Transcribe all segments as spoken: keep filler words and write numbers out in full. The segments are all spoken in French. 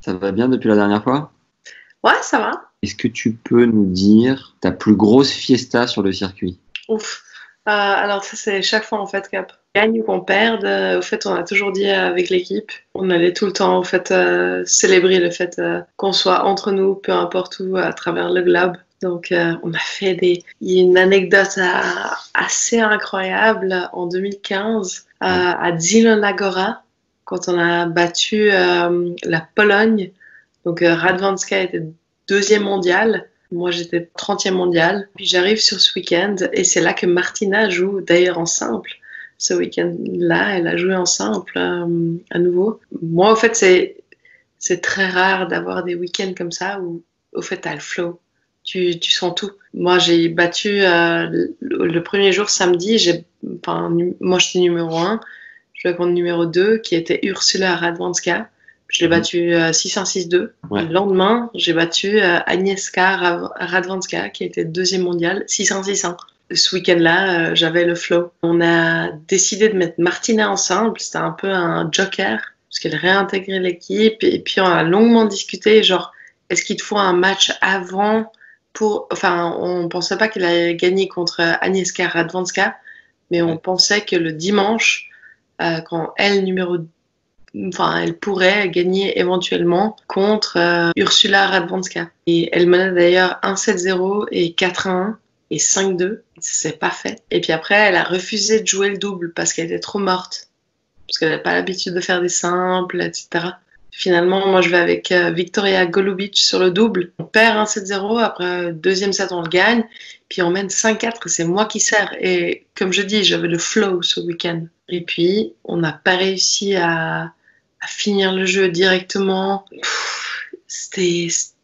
Ça va bien depuis la dernière fois? Ouais, ça va. Est-ce que tu peux nous dire ta plus grosse fiesta sur le circuit? Ouf. Euh, alors ça c'est chaque fois en fait qu'on gagne ou qu'on perde. euh, au fait, on a toujours dit euh, avec l'équipe, on allait tout le temps en fait euh, célébrer le fait euh, qu'on soit entre nous, peu importe où, à travers le globe. Donc euh, on a fait des. Il y a une anecdote euh, assez incroyable en deux mille quinze euh, Ouais. à Zielona-Góra quand on a battu euh, la Pologne. Donc euh, Radwanska était deuxième mondial. Moi, j'étais trentième mondial. Puis j'arrive sur ce week-end et c'est là que Martina joue, d'ailleurs en simple. Ce week-end-là, elle a joué en simple euh, à nouveau. Moi, au fait, c'est c'est très rare d'avoir des week-ends comme ça où, au fait, t'as le flow. Tu, tu sens tout. Moi, j'ai battu euh, le, le premier jour, samedi, j'ai, enfin, nu- moi, j'étais numéro un. Je jouais contre numéro deux, qui était Ursula Radwanska. Je l'ai Mhm. battu euh, six un six deux. Ouais. Le lendemain, j'ai battu euh, Agnieszka Ra- Radwanska, qui était deuxième mondiale, six un six un. Ce week-end-là, euh, j'avais le flow. On a décidé de mettre Martina en simple. C'était un peu un joker, parce qu'elle réintégrait l'équipe. Et puis, on a longuement discuté, genre, est-ce qu'il te faut un match avant pour... Enfin, on pensait pas qu'elle allait gagner contre Agnieszka Radwanska, mais on Ouais. pensait que le dimanche, euh, quand elle, numéro enfin, elle pourrait gagner éventuellement contre euh, Ursula Radwanska. Et elle menait d'ailleurs un sept zéro et quatre un et cinq deux. C'est pas fait. Et puis après, elle a refusé de jouer le double parce qu'elle était trop morte. Parce qu'elle n'a pas l'habitude de faire des simples, et cetera. Finalement, moi, je vais avec euh, Victoria Golubic sur le double. On perd un sept zéro, après deuxième set, on le gagne. Puis on mène cinq quatre, c'est moi qui sers. Et comme je dis, j'avais le flow ce week-end. Et puis, on n'a pas réussi à, à finir le jeu directement. Pff, C'était,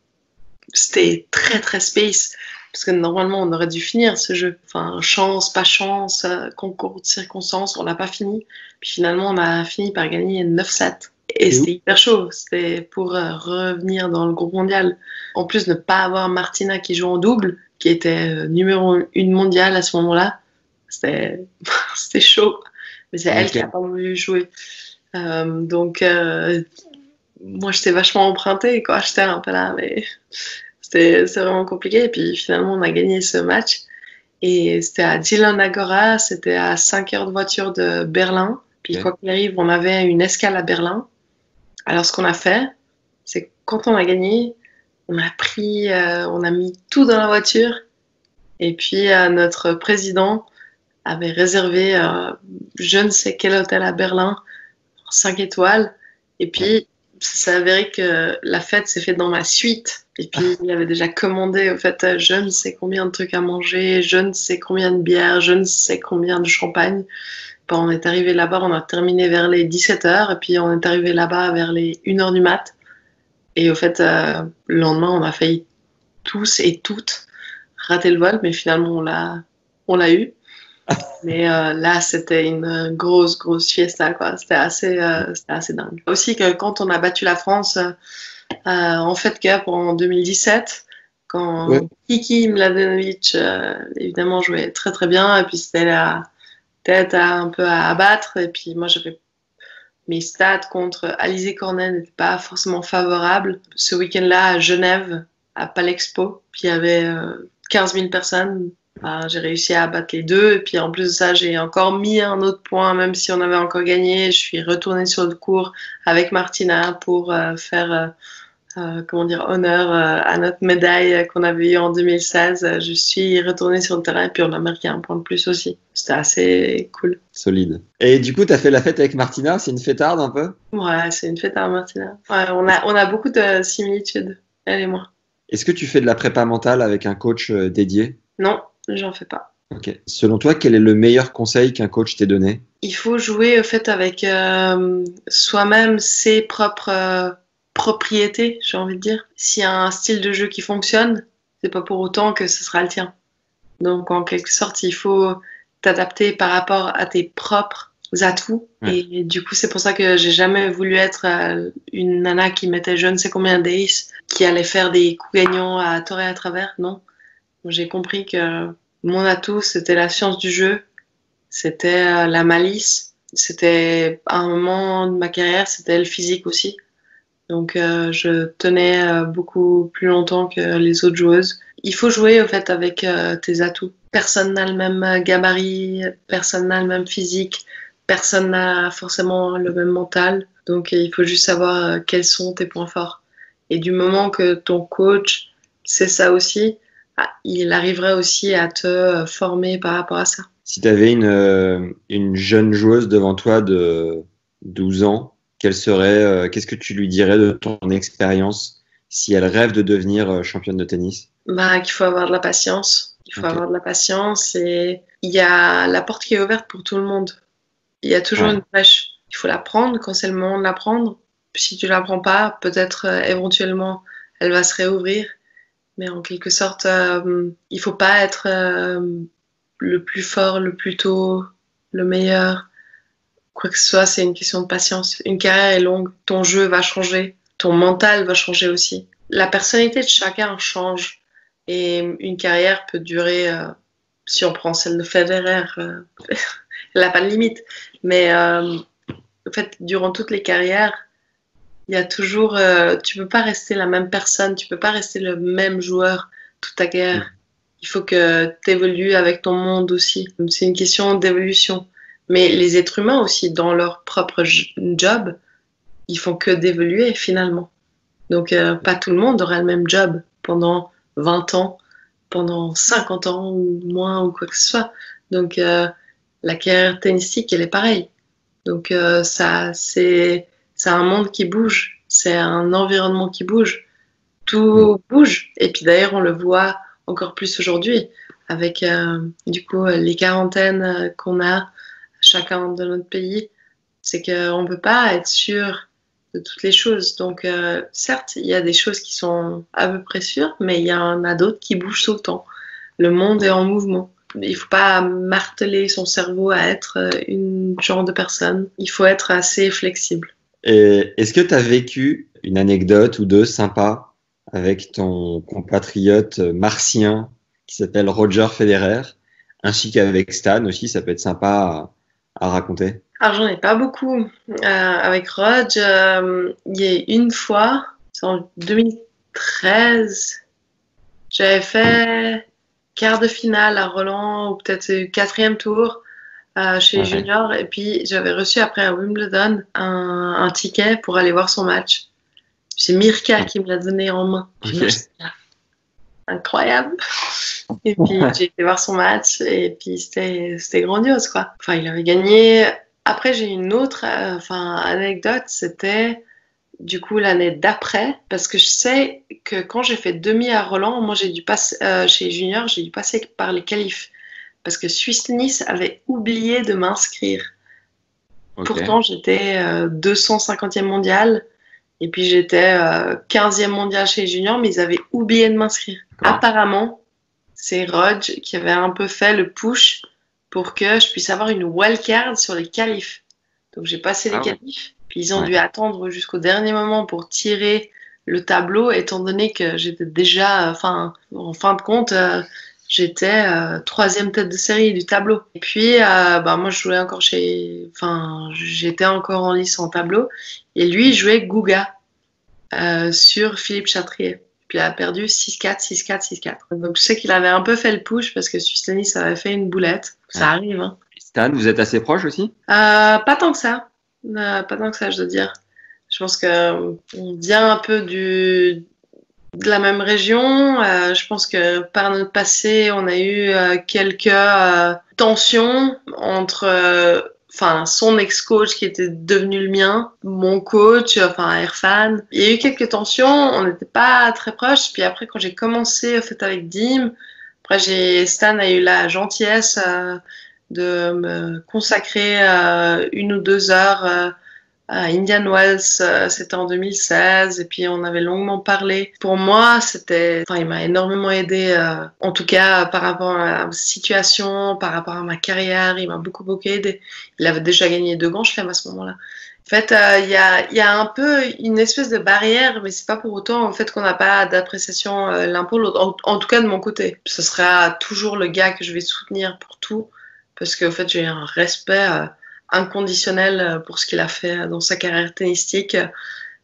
c'était très, très space. Parce que normalement, on aurait dû finir ce jeu. Enfin, chance, pas chance, euh, concours de circonstances, on l'a pas fini. Puis finalement, on a fini par gagner neuf sept. Et Et où? c'était hyper chaud. C'était pour euh, revenir dans le groupe mondial. En plus, ne pas avoir Martina qui joue en double, qui était euh, numéro une mondiale à ce moment-là, c'était, c'était chaud. Mais c'est elle qui a Ok. pas voulu jouer. Euh, donc, euh, moi, j'étais vachement empruntée, quoi. J'étais un peu là, mais c'était c'est vraiment compliqué. Et puis finalement, on a gagné ce match. Et c'était à Zielona-Góra, c'était à cinq heures de voiture de Berlin. Puis Ok. quoi qu'il arrive, on avait une escale à Berlin. Alors ce qu'on a fait, c'est que quand on a gagné, on a pris, euh, on a mis tout dans la voiture. Et puis euh, notre président avait réservé euh, je ne sais quel hôtel à Berlin, cinq étoiles. Et Ouais. puis, ça s'est avéré que la fête s'est faite dans ma suite. Et puis, il avait déjà commandé, au fait, je ne sais combien de trucs à manger, je ne sais combien de bières, je ne sais combien de champagne. Bon, on est arrivé là-bas, on a terminé vers les dix-sept heures, et puis on est arrivé là-bas vers les une heure du mat. Et au fait, euh, le lendemain, on a failli tous et toutes rater le vol, mais finalement, on l'a, on l'a eu. Mais euh, là, c'était une grosse, grosse fiesta, quoi. C'était assez, euh, c'était assez dingue. Aussi que quand on a battu la France euh, en Fed Cup en deux mille dix-sept, Ouais. quand Kiki Mladenovic, euh, évidemment, jouait très, très bien, et puis c'était la tête à, un peu à abattre, et puis moi, j'avais mes stats contre Alizé Cornet n'étaient pas forcément favorables. Ce week-end-là, à Genève, à Palexpo, puis il y avait euh, quinze mille personnes. Bah, j'ai réussi à abattre les deux. Et puis en plus de ça, j'ai encore mis un autre point, même si on avait encore gagné. Je suis retournée sur le court avec Martina pour euh, faire euh, euh, comment dire, honneur euh, à notre médaille qu'on avait eue en deux mille seize. Je suis retournée sur le terrain et puis on a marqué un point de plus aussi. C'était assez cool. Solide. Et du coup, tu as fait la fête avec Martina, c'est une fêtarde un peu? Ouais, c'est une fête à Martina. Ouais, on a, on a beaucoup de similitudes, elle et moi. Est-ce que tu fais de la prépa mentale avec un coach euh, dédié? Non, j'en fais pas. Ok. Selon toi, quel est le meilleur conseil qu'un coach t'ait donné? Il faut jouer au fait avec euh, soi-même ses propres euh, propriétés, j'ai envie de dire. S'il y a un style de jeu qui fonctionne, c'est pas pour autant que ce sera le tien. Donc, en quelque sorte, il faut t'adapter par rapport à tes propres atouts. Ouais. Et du coup, c'est pour ça que j'ai jamais voulu être euh, une nana qui mettait je ne sais combien d'ace, qui allait faire des coups gagnants à tort et à travers. Non. J'ai compris que mon atout, c'était la science du jeu, c'était euh, la malice, c'était à un moment de ma carrière, c'était le physique aussi. Donc, euh, je tenais euh, beaucoup plus longtemps que les autres joueuses. Il faut jouer, au fait, avec euh, tes atouts. Personne n'a le même gabarit, personne n'a le même physique, personne n'a forcément le même mental. Donc, il faut juste savoir euh, quels sont tes points forts. Et du moment que ton coach sait ça aussi, ah, il arriverait aussi à te euh, former par rapport à ça. Si tu avais une, euh, une jeune joueuse devant toi de douze ans, quelle serait, euh, qu'est-ce que tu lui dirais de ton expérience si elle rêve de devenir euh, championne de tennis? Bah, qu'il faut avoir de la patience. Il faut Ok. avoir de la patience et il y a la porte qui est ouverte pour tout le monde. Il y a toujours Ouais. une brèche. Il faut la prendre quand c'est le moment de la prendre. Si tu la prends pas, peut-être euh, éventuellement elle va se réouvrir. Mais en quelque sorte, euh, il faut pas être euh, le plus fort, le plus tôt, le meilleur. Quoi que ce soit, c'est une question de patience. Une carrière est longue, ton jeu va changer, ton mental va changer aussi. La personnalité de chacun change et une carrière peut durer, euh, si on prend celle de Federer, euh, elle n'a pas de limite. Mais euh, en fait, durant toutes les carrières, il y a toujours, euh, tu peux pas rester la même personne, tu peux pas rester le même joueur toute ta carrière. Il faut que tu évolues avec ton monde aussi. C'est une question d'évolution. Mais les êtres humains aussi, dans leur propre job, ils font que d'évoluer finalement. Donc, euh, pas tout le monde aura le même job pendant vingt ans, pendant cinquante ans ou moins ou quoi que ce soit. Donc, euh, la carrière tennistique, elle est pareille. Donc, euh, ça, c'est, c'est un monde qui bouge, c'est un environnement qui bouge. Mm. Tout bouge. Et puis d'ailleurs, on le voit encore plus aujourd'hui avec euh, du coup les quarantaines euh, qu'on a chacun de notre pays. C'est qu'on ne peut pas être sûr de toutes les choses. Donc, euh, certes, il y a des choses qui sont à peu près sûres, mais il y en a d'autres qui bougent tout le temps. Le monde est en mouvement. Il ne faut pas marteler son cerveau à être euh, une genre de personne. Il faut être assez flexible. Et est-ce que tu as vécu une anecdote ou deux sympa avec ton compatriote martien qui s'appelle Roger Federer, ainsi qu'avec Stan aussi, ça peut être sympa à, à raconter. Alors, j'en ai pas beaucoup. Euh, avec Rog, euh, il y a une fois, c'est en deux mille treize, j'avais fait quart de finale à Roland, ou peut-être quatrième tour euh, chez les Ouais. juniors, et puis j'avais reçu après à Wimbledon un, un ticket pour aller voir son match. C'est Mirka qui me l'a donné en main. Puis moi, Ok. j'étais là, incroyable. Et puis j'ai été voir son match et puis c'était c'était grandiose quoi. Enfin il avait gagné. Après j'ai une autre euh, enfin anecdote, c'était du coup l'année d'après parce que je sais que quand j'ai fait demi à Roland, moi j'ai dû passer euh, chez les juniors, j'ai dû passer par les qualifs parce que Swiss Tennis avait oublié de m'inscrire. Ok. Pourtant j'étais euh, deux cent cinquantième mondiale et puis j'étais euh, quinzième mondial chez les juniors, mais ils avaient oublié de m'inscrire. D'accord. Apparemment, c'est Rog qui avait un peu fait le push pour que je puisse avoir une wildcard sur les qualifs. Donc j'ai passé les Ah ouais. qualifs, puis ils ont Ouais. dû attendre jusqu'au dernier moment pour tirer le tableau, étant donné que j'étais déjà, enfin, en fin de compte, euh, j'étais euh, troisième tête de série du tableau. Et puis, euh, bah, moi, je jouais encore chez, enfin, j'étais encore en lice en tableau, et lui, il jouait Gouga euh, sur Philippe Chatrier. Puis il a perdu six quatre, six quatre, six quatre. Donc je sais qu'il avait un peu fait le push parce que Suisse Tennis avait fait une boulette. Ça Ouais. arrive, hein. Stan, vous êtes assez proches aussi? Euh, pas tant que ça. Euh, pas tant que ça, je dois dire. Je pense que euh, on vient un peu du, de la même région. Euh, je pense que par notre passé, on a eu euh, quelques euh, tensions entre euh, enfin son ex-coach qui était devenu le mien, mon coach, enfin Irfan. Il y a eu quelques tensions, on n'était pas très proches. Puis après, quand j'ai commencé en fait avec Dim, après j'ai Stan a eu la gentillesse euh, de me consacrer euh, une ou deux heures euh, à Indian Wells, euh, c'était en deux mille seize, et puis on avait longuement parlé. Pour moi, c'était, enfin, il m'a énormément aidé, euh, en tout cas par rapport à ma situation, par rapport à ma carrière, il m'a beaucoup beaucoup aidé. Il avait déjà gagné deux grands chelems à ce moment-là. En fait, euh, il y a, il y a un peu une espèce de barrière, mais c'est pas pour autant en fait qu'on n'a pas d'appréciation euh, l'un pour l'autre. En, en tout cas de mon côté, ce sera toujours le gars que je vais soutenir pour tout, parce qu'en fait j'ai un respect. Euh, inconditionnel pour ce qu'il a fait dans sa carrière tennistique.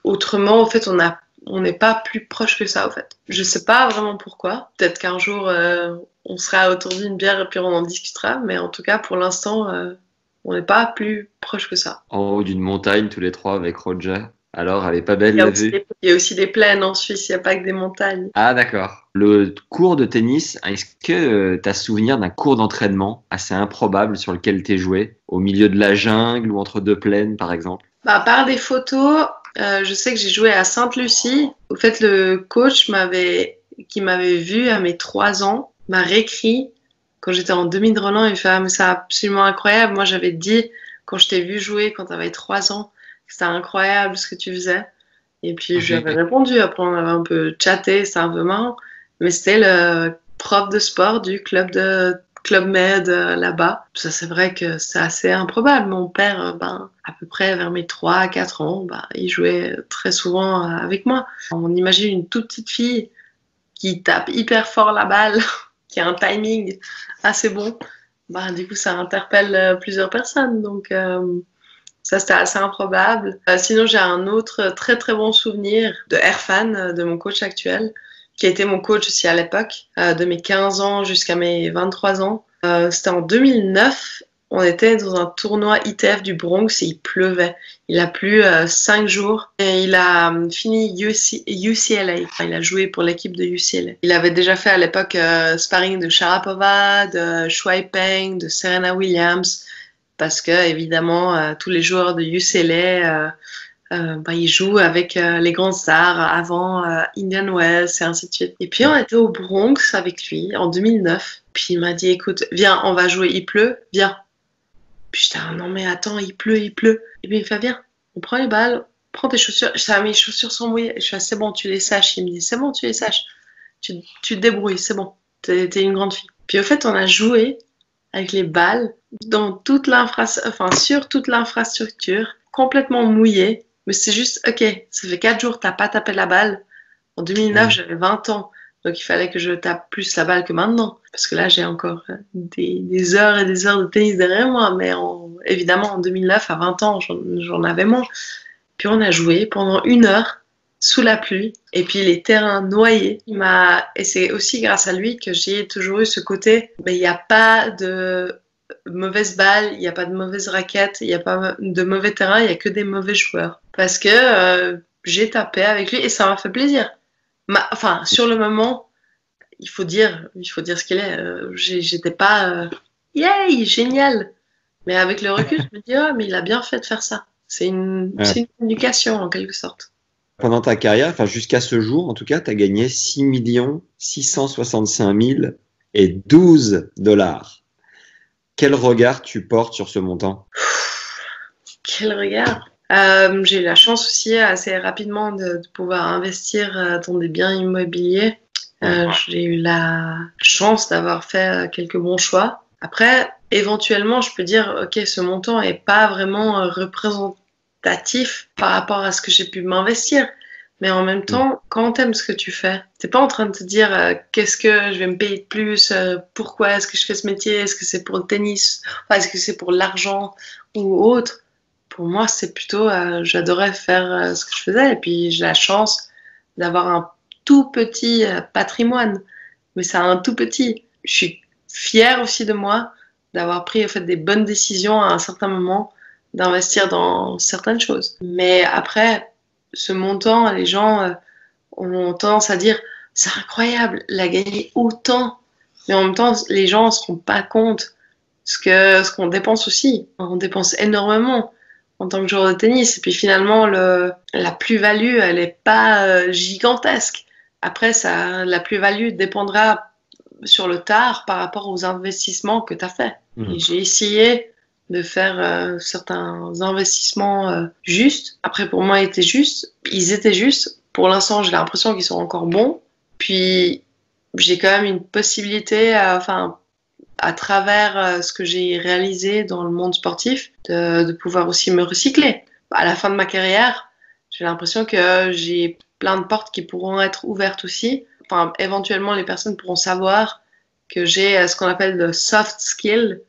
Autrement, en fait, on a, on n'est pas plus proche que ça, en fait. Je sais pas vraiment pourquoi. Peut-être qu'un jour, euh, on sera autour d'une bière et puis on en discutera. Mais en tout cas, pour l'instant, euh, on n'est pas plus proche que ça. En haut d'une montagne, tous les trois avec Roger. Alors, elle est pas belle Il y a la aussi vue? des, il y a aussi des plaines en Suisse, il n'y a pas que des montagnes. Ah, d'accord. Le cours de tennis, est-ce que tu as souvenir d'un cours d'entraînement assez improbable sur lequel tu joué, au milieu de la jungle ou entre deux plaines, par exemple? Bah, à part des photos, euh, je sais que j'ai joué à Sainte-Lucie. Au fait, le coach m'avait, qui m'avait vu à mes trois ans m'a réécrit quand j'étais en demi de Roland. Il me fait ah, mais c'est absolument incroyable. Moi, j'avais dit quand je t'ai vu jouer quand tu avais trois ans que c'était incroyable ce que tu faisais. Et puis, je lui avais répondu. Après, on avait un peu chatté, c'était un peu marrant. Mais c'était le prof de sport du club de Club Med euh, là-bas. Ça, c'est vrai que c'est assez improbable. Mon père, euh, ben, à peu près vers mes trois à quatre ans, ben, il jouait très souvent euh, avec moi. On imagine une toute petite fille qui tape hyper fort la balle, qui a un timing assez bon. Ben, du coup, ça interpelle euh, plusieurs personnes. Donc, euh, ça, c'était assez improbable. Euh, sinon, j'ai un autre très très bon souvenir de Erfan, euh, de mon coach actuel, qui a été mon coach aussi à l'époque, euh, de mes quinze ans jusqu'à mes vingt-trois ans. Euh, c'était en deux mille neuf. On était dans un tournoi I T F du Bronx et il pleuvait. Il a plu euh, cinq jours et il a euh, fini U C, U C L A. Enfin, il a joué pour l'équipe de U C L A. Il avait déjà fait à l'époque euh, sparring de Sharapova, de Shuai Peng, de Serena Williams, parce que évidemment euh, tous les joueurs de U C L A euh, euh, bah, ils jouent avec euh, les grandes stars avant euh, Indian Wells et ainsi de suite. Et puis on était au Bronx avec lui en deux mille neuf. Puis il m'a dit écoute, viens, on va jouer, il pleut, viens. Puis j'étais ah, non mais attends, il pleut, il pleut. Et puis il me fait viens, on prend les balles, prends tes chaussures. Je savais mes chaussures sont mouillées. Je fais c'est bon, tu les saches. Il me dit c'est bon, tu les saches. Tu, tu te débrouilles, c'est bon. T'es, t'es une grande fille. Puis au fait on a joué avec les balles dans toute l'infrastructure, enfin sur toute l'infrastructure, complètement mouillée. Mais c'est juste, ok, ça fait quatre jours, t'as pas tapé la balle. En deux mille neuf, Ouais. j'avais vingt ans. Donc il fallait que je tape plus la balle que maintenant. Parce que là, j'ai encore euh, des, des heures et des heures de tennis derrière moi. Mais en- évidemment, en deux mille neuf, à vingt ans, j'en, j'en avais moins. Puis on a joué pendant une heure sous la pluie. Et puis les terrains noyés. Il m'a... Et c'est aussi grâce à lui que j'ai toujours eu ce côté, mais il n'y a pas de mauvaise balle, il n'y a pas de mauvaise raquette, il n'y a pas de mauvais terrain, il n'y a que des mauvais joueurs. Parce que euh, j'ai tapé avec lui et ça m'a fait plaisir. Ma- Enfin, sur le moment, il faut dire, il faut dire ce qu'il est. Euh, j'ai- j'étais pas, euh, yay, génial. Mais avec le recul, je me dis, oh, mais il a bien fait de faire ça. C'est une, Ouais. c'est une éducation en quelque sorte. Pendant ta carrière, enfin jusqu'à ce jour, en tout cas, tu as gagné six millions six cent soixante-cinq mille et douze dollars. Quel regard tu portes sur ce montant? Quel regard. Euh, j'ai eu la chance aussi assez rapidement de, de pouvoir investir euh, dans des biens immobiliers. Euh, j'ai eu la chance d'avoir fait euh, quelques bons choix. Après, éventuellement, je peux dire, ok, ce montant est pas vraiment euh, représentatif par rapport à ce que j'ai pu m'investir. Mais en même temps, quand t'aimes ce que tu fais, t'es pas en train de te dire euh, qu'est-ce que je vais me payer de plus, euh, pourquoi est-ce que je fais ce métier, est-ce que c'est pour le tennis, enfin, est-ce que c'est pour l'argent ou autre. Pour moi, c'est plutôt, euh, j'adorais faire euh, ce que je faisais et puis j'ai la chance d'avoir un tout petit euh, patrimoine, mais c'est un tout petit. Je suis fière aussi de moi d'avoir pris en fait des bonnes décisions à un certain moment, d'investir dans certaines choses. Mais après, ce montant, les gens euh, ont tendance à dire c'est incroyable, il a gagné autant. Mais en même temps, les gens ne se rendent pas compte ce que ce qu'on dépense aussi. On dépense énormément en tant que joueur de tennis. Et puis finalement, le, la plus-value, elle n'est pas euh, gigantesque. Après, ça, la plus-value dépendra sur le tard par rapport aux investissements que tu as fait. Mmh. Et j'ai essayé de faire euh, certains investissements euh, justes. Après, pour moi, ils étaient justes. Ils étaient justes. Pour l'instant, j'ai l'impression qu'ils sont encore bons. Puis, j'ai quand même une possibilité, à, enfin, à travers euh, ce que j'ai réalisé dans le monde sportif, de, de pouvoir aussi me recycler. À la fin de ma carrière, j'ai l'impression que j'ai plein de portes qui pourront être ouvertes aussi. Enfin, éventuellement, les personnes pourront savoir que j'ai euh, ce qu'on appelle le soft skill,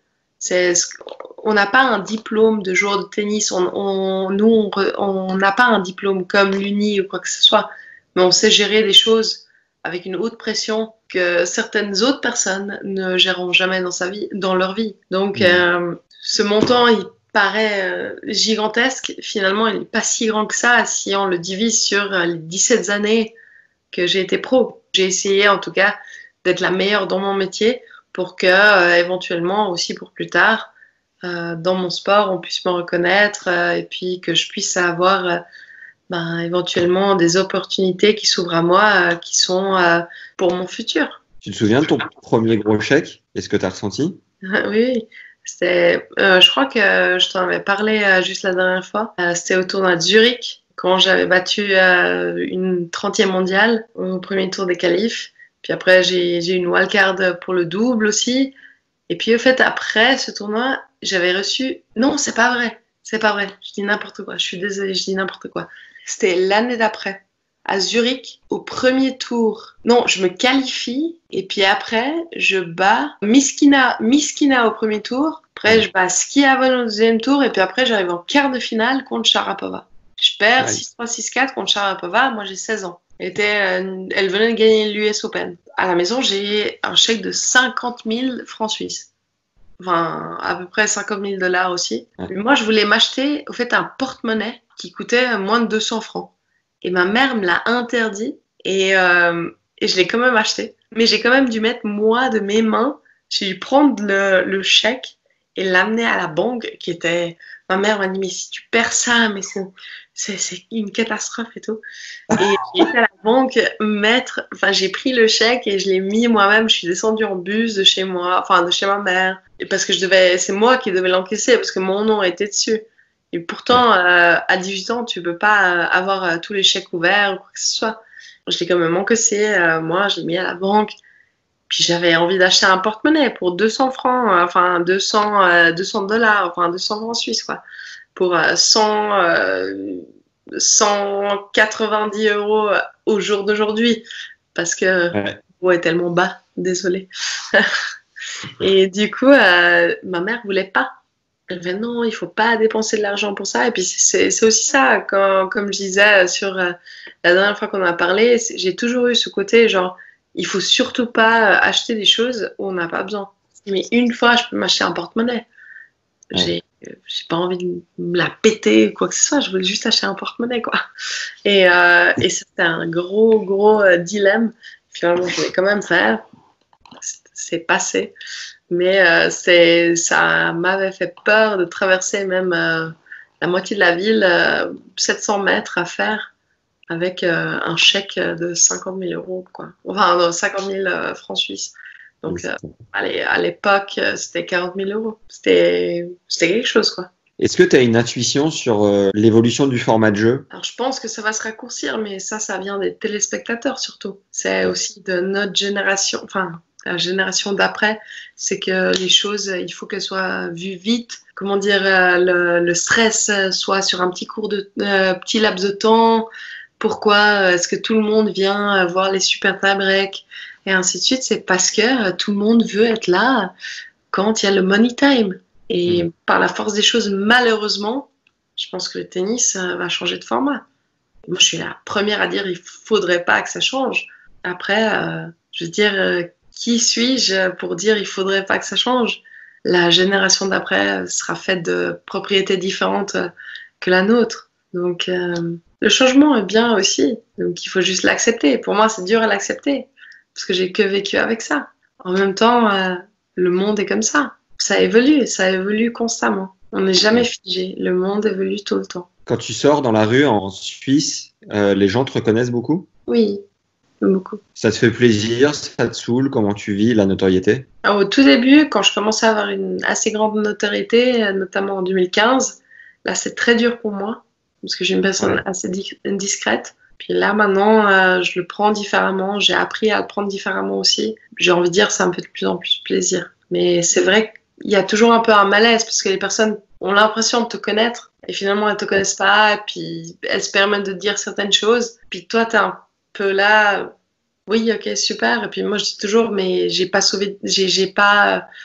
C'est, on n'a pas un diplôme de joueur de tennis. On, on, nous, on n'a pas un diplôme comme l'Uni ou quoi que ce soit, mais on sait gérer des choses avec une haute pression que certaines autres personnes ne géreront jamais dans sa vie, dans leur vie. Donc, mmh. euh, ce montant, il paraît euh, gigantesque. Finalement, il n'est pas si grand que ça si on le divise sur euh, les dix-sept années que j'ai été pro. J'ai essayé, en tout cas, d'être la meilleure dans mon métier pour que, euh, éventuellement, aussi pour plus tard, euh, dans mon sport, on puisse me reconnaître euh, et puis que je puisse avoir euh, ben, éventuellement des opportunités qui s'ouvrent à moi, euh, qui sont euh, pour mon futur. Tu te souviens de ton premier gros chèque? Est-ce que tu as ressenti? Oui, c'était, euh, je crois que je t'en avais parlé euh, juste la dernière fois. Euh, c'était au tournoi de Zurich, quand j'avais battu euh, une trentième mondiale au premier tour des qualifs. Puis après, j'ai, j'ai eu une wildcard pour le double aussi. Et puis, au fait, après ce tournoi, j'avais reçu... Non, c'est pas vrai. C'est pas vrai. Je dis n'importe quoi. Je suis désolée, je dis n'importe quoi. C'était l'année d'après, à Zurich, au premier tour. Non, je me qualifie. Et puis après, je bats Miskina, Miskina au premier tour. Après, je bats Schiavone au deuxième tour. Et puis après, j'arrive en quart de finale contre Sharapova. Je perds ouais. six trois six quatre contre Sharapova. Moi, j'ai seize ans. Elle, était, euh, elle venait de gagner l'U S Open. À la maison, j'ai un chèque de cinquante mille francs suisses. Enfin, à peu près cinquante mille dollars aussi. Ouais. Mais moi, je voulais m'acheter, au fait, un porte-monnaie qui coûtait moins de deux cents francs. Et ma mère me l'a interdit et, euh, et je l'ai quand même acheté. Mais j'ai quand même dû mettre, moi, de mes mains, j'ai dû prendre le, le chèque et l'amener à la banque qui était... Ma mère m'a dit, mais si tu perds ça, mais c'est, c'est, c'est une catastrophe et tout. Et j'ai été à la banque mettre... Enfin, j'ai pris le chèque et je l'ai mis moi-même. Je suis descendue en bus de chez moi, enfin, de chez ma mère. Et parce que je devais... C'est moi qui devais l'encaisser parce que mon nom était dessus. Et pourtant, euh, à dix-huit ans, tu peux pas euh, avoir euh, tous les chèques ouverts ou quoi que ce soit. Je l'ai quand même encaissé. Euh, moi, je l'ai mis à la banque. Puis j'avais envie d'acheter un porte-monnaie pour deux cents francs, euh, enfin deux cents, euh, deux cents dollars, enfin deux cents francs suisses, quoi. Pour euh, cent, euh, cent quatre-vingt-dix euros au jour d'aujourd'hui. Parce que ouais. l'euro est tellement bas. Désolée. Et du coup, euh, ma mère voulait pas. Elle me dit non, il faut pas dépenser de l'argent pour ça. Et puis c'est, c'est aussi ça, quand, comme je disais sur euh, la dernière fois qu'on a parlé, j'ai toujours eu ce côté genre, il faut surtout pas acheter des choses où on n'a pas besoin. Mais une fois, je peux m'acheter un porte-monnaie. Ouais. J'ai, j'ai pas envie de me la péter ou quoi que ce soit. Je voulais juste acheter un porte-monnaie, quoi. Et, euh, et c'était un gros, gros euh, dilemme. Finalement, je voulais quand même faire. C'est, c'est passé. Mais euh, c'est, ça m'avait fait peur de traverser même euh, la moitié de la ville, euh, sept cents mètres à faire, avec euh, un chèque de cinquante mille euros, quoi. Enfin, non, cinquante mille euh, francs suisses. Donc, euh, allez, à l'époque, c'était quarante mille euros. C'était, c'était quelque chose, quoi. Est-ce que tu as une intuition sur euh, l'évolution du format de jeu? Alors, je pense que ça va se raccourcir, mais ça, ça vient des téléspectateurs, surtout. C'est aussi de notre génération, enfin... la génération d'après, c'est que les choses, il faut qu'elles soient vues vite. Comment dire, le, le stress soit sur un petit cours de, euh, petit laps de temps. Pourquoi est-ce que tout le monde vient voir les super tie-breaks et ainsi de suite? C'est parce que tout le monde veut être là quand il y a le money time. Et mmh. par la force des choses, malheureusement, je pense que le tennis va changer de format. Moi, je suis la première à dire il faudrait pas que ça change. Après, euh, je veux dire... Euh, qui suis-je pour dire il faudrait pas que ça change? La génération d'après sera faite de propriétés différentes que la nôtre. Donc, euh, le changement est bien aussi. Donc, il faut juste l'accepter. Pour moi, c'est dur à l'accepter parce que j'ai que vécu avec ça. En même temps, euh, le monde est comme ça. Ça évolue, ça évolue constamment. On n'est jamais figé. Le monde évolue tout le temps. Quand tu sors dans la rue en Suisse, euh, les gens te reconnaissent beaucoup? Oui. Beaucoup. Ça te fait plaisir, ça te saoule, comment tu vis la notoriété? Alors, au tout début, quand je commençais à avoir une assez grande notoriété, notamment en deux mille quinze, là c'est très dur pour moi, parce que j'ai une personne ouais. assez di- discrète. Puis là maintenant, euh, je le prends différemment, j'ai appris à le prendre différemment aussi. J'ai envie de dire, ça me fait de plus en plus plaisir. Mais c'est vrai qu'il y a toujours un peu un malaise, parce que les personnes ont l'impression de te connaître, et finalement elles te connaissent pas, et puis elles se permettent de te dire certaines choses. Puis toi, t'es un peu là, oui, ok, super. Et puis moi, je dis toujours, mais j'ai pas sauvé, j'ai, j'ai pas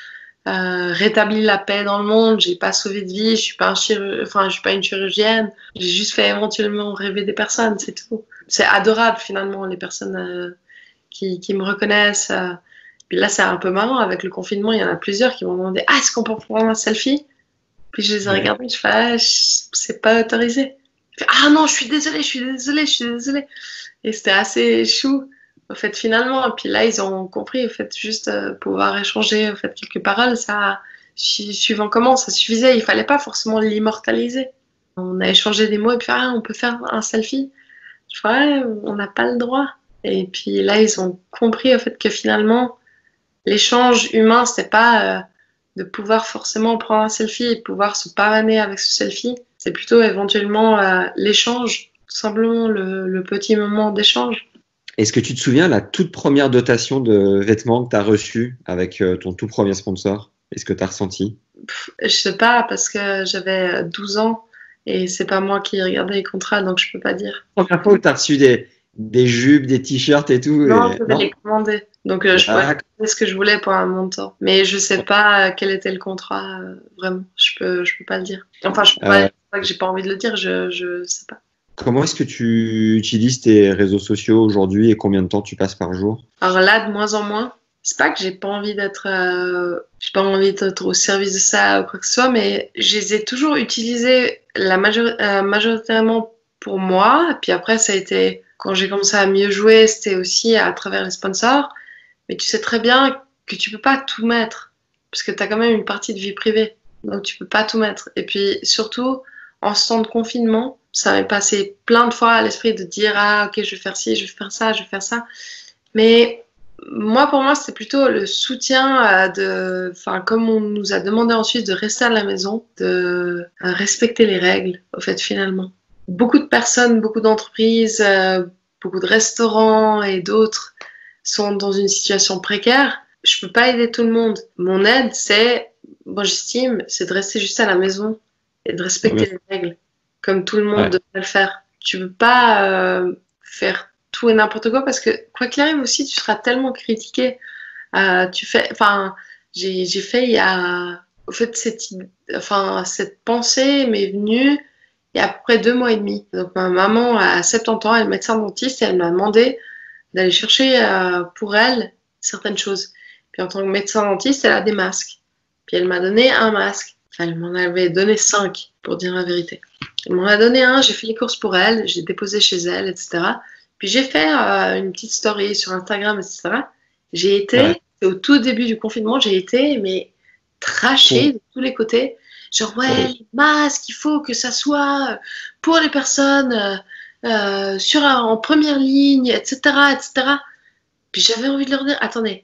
euh, rétabli la paix dans le monde. J'ai pas sauvé de vie. Je suis pas un chirurg... enfin, je suis pas une chirurgienne. J'ai juste fait éventuellement rêver des personnes, c'est tout. C'est adorable finalement les personnes euh, qui, qui me reconnaissent. Euh. Puis là, c'est un peu marrant avec le confinement. Il y en a plusieurs qui m'ont demandé ah est-ce qu'on peut prendre un selfie? Puis je les ai regardés. Je fais ah, je... c'est pas autorisé. Je fais, ah non, je suis désolée, je suis désolée, je suis désolée. Et c'était assez chou. Au fait, finalement, et puis là, ils ont compris, au fait, juste euh, pouvoir échanger, au fait, quelques paroles, ça, suivant comment, ça suffisait. Il fallait pas forcément l'immortaliser. On a échangé des mots et puis, ah, on peut faire un selfie. Je fais, ouais, on n'a pas le droit. Et puis là, ils ont compris, au fait, que finalement, l'échange humain, c'était pas euh, de pouvoir forcément prendre un selfie et pouvoir se pavaner avec ce selfie. C'est plutôt éventuellement euh, l'échange, tout simplement le, le petit moment d'échange. Est-ce que tu te souviens la toute première dotation de vêtements que tu as reçue avec euh, ton tout premier sponsor? Est-ce que tu as ressenti? Pff, je sais pas, parce que j'avais douze ans et c'est pas moi qui regardais les contrats, donc je peux pas dire. La première fois où tu as reçu des, des jupes, des t-shirts et tout? Non, et... je devais non les commander. Donc euh, je pouvais ah, commander ce que je voulais pour un montant. Mais je sais pas quel était le contrat, euh, vraiment. Je peux, je peux pas le dire. Enfin, je peux pas, euh, c'est pas que j'ai pas envie de le dire, je, je sais pas. Comment est-ce que tu utilises tes réseaux sociaux aujourd'hui et combien de temps tu passes par jour? Alors là, de moins en moins. C'est pas que j'ai pas envie d'être, euh, j'ai pas envie d'être au service de ça ou quoi que ce soit, mais je les ai toujours utilisés la major- euh, majoritairement pour moi. Et puis après, ça a été, quand j'ai commencé à mieux jouer, c'était aussi à travers les sponsors. Mais tu sais très bien que tu peux pas tout mettre, parce que tu as quand même une partie de vie privée. Donc tu peux pas tout mettre. Et puis surtout, en ce temps de confinement, ça m'est passé plein de fois à l'esprit de dire ah ok je vais faire ci, je vais faire ça, je vais faire ça. Mais moi pour moi c'était plutôt le soutien euh, de, enfin comme on nous a demandé ensuite de rester à la maison, de euh, respecter les règles au fait finalement. Beaucoup de personnes, beaucoup d'entreprises, euh, beaucoup de restaurants et d'autres sont dans une situation précaire. Je peux pas aider tout le monde. Mon aide c'est, bon j'estime, c'est de rester juste à la maison et de respecter oui. les règles. Comme tout le monde ouais. devrait le faire. Tu peux pas euh, faire tout et n'importe quoi parce que quoi qu'il arrive aussi, tu seras tellement critiqué. Euh, tu fais, enfin, j'ai, j'ai fait il y a, au fait cette, enfin cette pensée m'est venue il y a à peu près deux mois et demi. Donc ma maman a soixante-dix ans, elle est médecin dentiste et elle m'a demandé d'aller chercher euh, pour elle certaines choses. Puis en tant que médecin dentiste, elle a des masques. Puis elle m'a donné un masque. Enfin, elle m'en avait donné cinq, pour dire la vérité. Elle m'en a donné un, j'ai fait les courses pour elle, j'ai déposé chez elle, et cetera. Puis j'ai fait euh, une petite story sur Instagram, et cetera. J'ai été, ouais. au tout début du confinement, j'ai été, mais trashée de tous les côtés. Genre, ouais, ouais, les masques, il faut que ça soit pour les personnes euh, euh, sur, en première ligne, et cetera, et cetera. Puis j'avais envie de leur dire, attendez,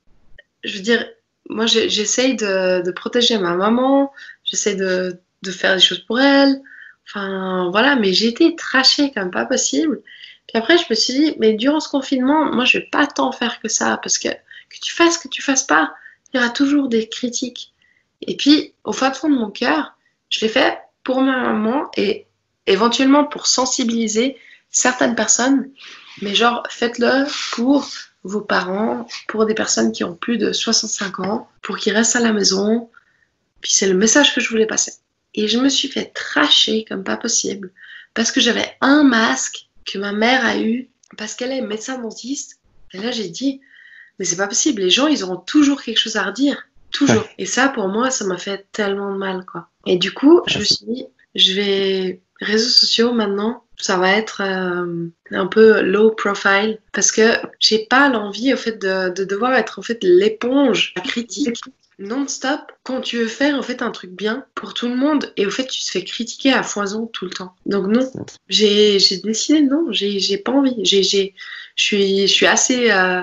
je veux dire, moi, j'essaye de, de protéger ma maman, j'essaye de, de faire des choses pour elle. Enfin, voilà, mais j'ai été trashée comme pas possible. Puis après, je me suis dit, mais durant ce confinement, moi, je vais pas tant faire que ça, parce que que tu fasses, que tu fasses pas, il y aura toujours des critiques. Et puis, au fin de fond de mon cœur, je l'ai fait pour ma maman et éventuellement pour sensibiliser certaines personnes, mais genre, faites-le pour vos parents, pour des personnes qui ont plus de soixante-cinq ans, pour qu'ils restent à la maison. Puis c'est le message que je voulais passer. Et je me suis fait tracher comme pas possible, parce que j'avais un masque que ma mère a eu, parce qu'elle est médecin dentiste. Et là, j'ai dit, mais c'est pas possible, les gens, ils auront toujours quelque chose à redire. Toujours. Et ça, pour moi, ça m'a fait tellement de mal, quoi. Et du coup, je me suis dit, je vais... Réseaux sociaux, maintenant, ça va être euh, un peu low profile, parce que j'ai pas l'envie, au fait, de, de devoir être, en fait, l'éponge, la critique non-stop quand tu veux faire, en fait, un truc bien pour tout le monde, et au fait, tu te fais critiquer à foison tout le temps. Donc non, j'ai, j'ai décidé, non, j'ai, j'ai pas envie. J'ai, j'ai, je suis, je suis assez... Euh,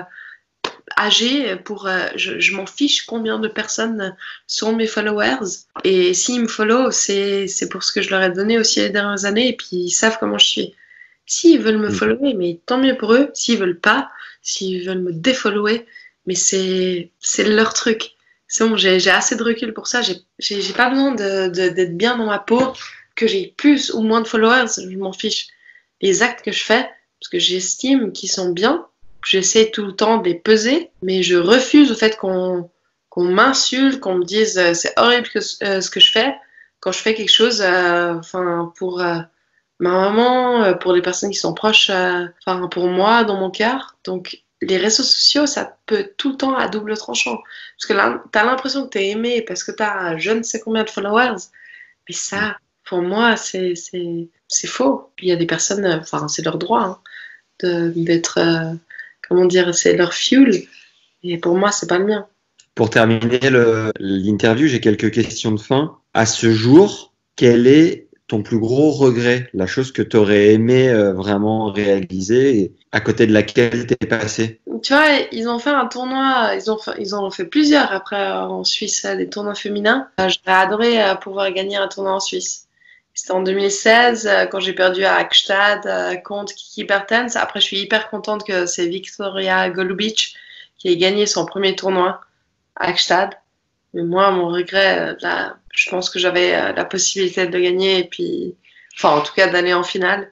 âgée pour euh, je, je m'en fiche combien de personnes sont mes followers et s'ils me follow c'est, c'est pour ce que je leur ai donné aussi les dernières années et puis ils savent comment je suis. S'ils veulent me follower, mais tant mieux pour eux. S'ils veulent pas, s'ils veulent me défollower, mais c'est, c'est leur truc. C'est bon, j'ai, j'ai assez de recul pour ça, j'ai, j'ai, j'ai pas besoin de, de, d'être bien dans ma peau, que j'ai plus ou moins de followers, je m'en fiche. Les actes que je fais, parce que j'estime qu'ils sont bien, j'essaie tout le temps de les peser, mais je refuse au fait qu'on, qu'on m'insulte, qu'on me dise euh, c'est horrible que, euh, ce que je fais quand je fais quelque chose enfin euh, pour euh, ma maman, euh, pour les personnes qui sont proches, enfin euh, pour moi dans mon cœur. Donc les réseaux sociaux, ça peut être tout le temps à double tranchant. Parce que là, tu as l'impression que tu es aimé parce que tu as je ne sais combien de followers. Mais ça, pour moi, c'est, c'est, c'est faux. Puis il y a des personnes, enfin, c'est leur droit hein, de, d'être, euh, comment dire, c'est leur fuel. Et pour moi, c'est pas le mien. Pour terminer le, l'interview, j'ai quelques questions de fin. À ce jour, quel est ton plus gros regret, la chose que tu aurais aimé euh, vraiment réaliser et à côté de laquelle tu es passé? Tu vois, ils ont fait un tournoi, ils ont fait, ils en ont fait plusieurs après euh, en Suisse, euh, des tournois féminins. Euh, J'aurais adoré euh, pouvoir gagner un tournoi en Suisse. C'était en deux mille seize, euh, quand j'ai perdu à Hackstad euh, contre Kiki Bertens. Après, je suis hyper contente que c'est Victoria Golubic qui ait gagné son premier tournoi à Hackstad. Mais moi, mon regret, euh, là, je pense que j'avais euh, la possibilité de le gagner et puis, enfin, en tout cas, d'aller en finale.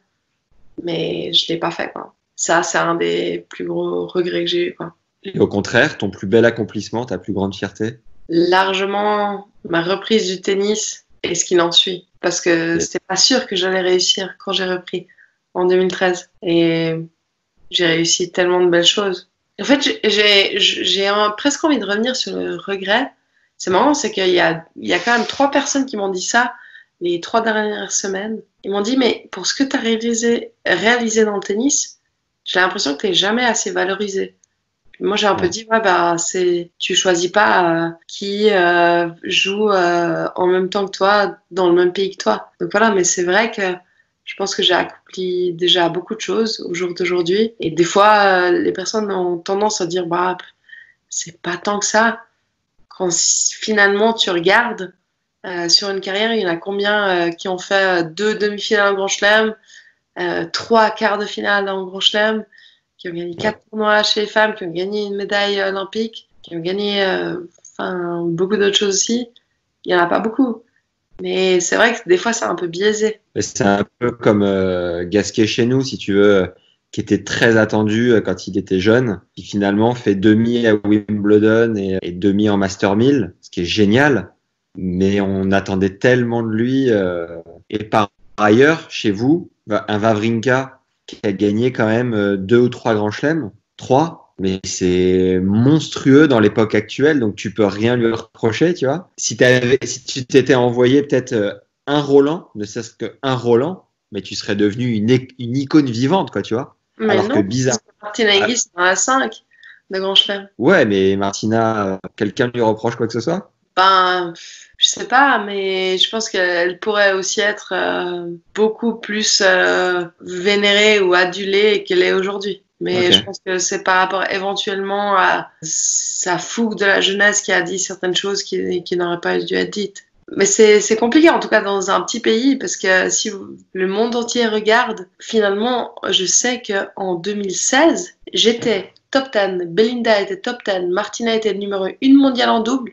Mais je l'ai pas fait, quoi. Ça, c'est un des plus gros regrets que j'ai eu, quoi. Et au contraire, ton plus bel accomplissement, ta plus grande fierté? Largement ma reprise du tennis et ce qu'il en suit. Parce que c'était pas sûr que j'allais réussir quand j'ai repris en deux mille treize. Et j'ai réussi tellement de belles choses. En fait, j'ai, j'ai, j'ai un- presque envie de revenir sur le regret. C'est marrant, c'est qu'il y a, il y a quand même trois personnes qui m'ont dit ça les trois dernières semaines. Ils m'ont dit, mais pour ce que tu as réalisé, réalisé dans le tennis, j'ai l'impression que tu n'es jamais assez valorisé. Puis moi, j'ai un peu dit, ouais, bah, c'est, tu choisis pas euh, qui euh, joue euh, en même temps que toi, dans le même pays que toi. Donc voilà, mais c'est vrai que je pense que j'ai accompli déjà beaucoup de choses au jour d'aujourd'hui. Et des fois, euh, les personnes ont tendance à dire, bah, c'est pas tant que ça. Quand finalement tu regardes euh, sur une carrière, il y en a combien euh, qui ont fait euh, deux demi-finales en Grand Chelem, euh, trois quarts de finale en Grand Chelem, qui ont gagné quatre tournois chez les femmes, qui ont gagné une médaille olympique, qui ont gagné euh, enfin, beaucoup d'autres choses aussi. Il n'y en a pas beaucoup. Mais c'est vrai que des fois, c'est un peu biaisé. C'est un peu comme euh, Gasquet chez nous, si tu veux, qui était très attendu euh, quand il était jeune, qui finalement fait demi à Wimbledon et, et demi en Master mille, ce qui est génial. Mais on attendait tellement de lui. Euh, et par ailleurs, chez vous, un Wawrinka qui a gagné quand même euh, deux ou trois grands chelems, trois. Mais c'est monstrueux dans l'époque actuelle, donc tu peux rien lui reprocher, tu vois. Si, t'avais, si tu t'étais envoyé peut-être euh, un Roland, ne serait-ce qu'un Roland, mais tu serais devenu une, une icône vivante, quoi, tu vois. Mais Alors non, que bizarre. Martina Hingis, ah. dans la cinq de Grand Chelem. Ouais, mais Martina, euh, quelqu'un lui reproche quoi que ce soit? Ben, je sais pas, mais je pense qu'elle pourrait aussi être euh, beaucoup plus euh, vénérée ou adulée qu'elle est aujourd'hui. Mais okay. Je pense que c'est par rapport éventuellement à sa fougue de la jeunesse qui a dit certaines choses qui, qui n'auraient pas dû être dites. Mais c'est, c'est compliqué, en tout cas dans un petit pays, parce que si le monde entier regarde, finalement, je sais qu'en deux mille seize, j'étais top dix, Belinda était top dix, Martina était numéro une mondiale en double,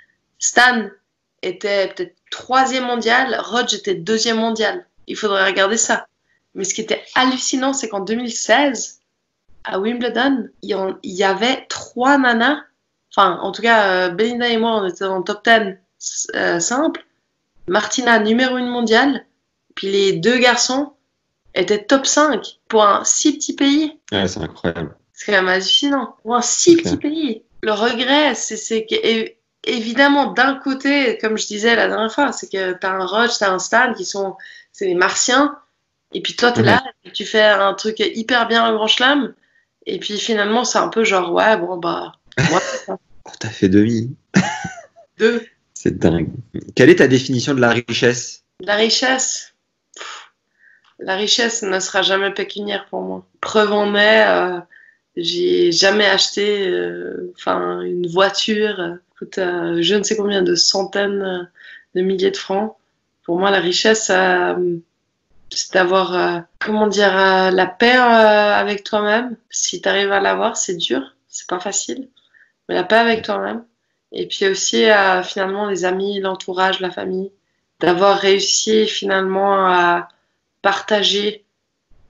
Stan était peut-être troisième mondial, Rodge était deuxième mondial. Il faudrait regarder ça. Mais ce qui était hallucinant, c'est qu'en deux mille seize, à Wimbledon, il y avait trois nanas. Enfin, en tout cas, Belinda et moi, on était dans le top dix euh, simple. Martina, numéro une mondiale. Puis les deux garçons étaient top cinq pour un si petit pays. Ouais, c'est incroyable. C'est quand même hallucinant. Pour un si okay. petit pays. Le regret, c'est, c'est que... Et, évidemment, d'un côté, comme je disais la dernière fois, c'est que t'as un Roche, t'as un Stan qui sont, c'est des martiens, et puis toi, t'es mmh. là, et tu fais un truc hyper bien au Grand Chelem, et puis finalement, c'est un peu genre, ouais, bon, bah, moi, oh, t'as fait demi. Deux. C'est dingue. Quelle est ta définition de la richesse? La richesse, pff, la richesse ne sera jamais pécuniaire pour moi. Preuve en est, euh, j'ai jamais acheté, enfin, euh, une voiture. Euh, coûte euh, je ne sais combien de centaines de milliers de francs. Pour moi, la richesse, euh, c'est d'avoir, euh, comment dire, euh, la paix euh, avec toi-même. Si tu arrives à l'avoir, c'est dur, c'est pas facile, mais la paix avec toi-même. Et puis aussi, euh, finalement, les amis, l'entourage, la famille. D'avoir réussi finalement à partager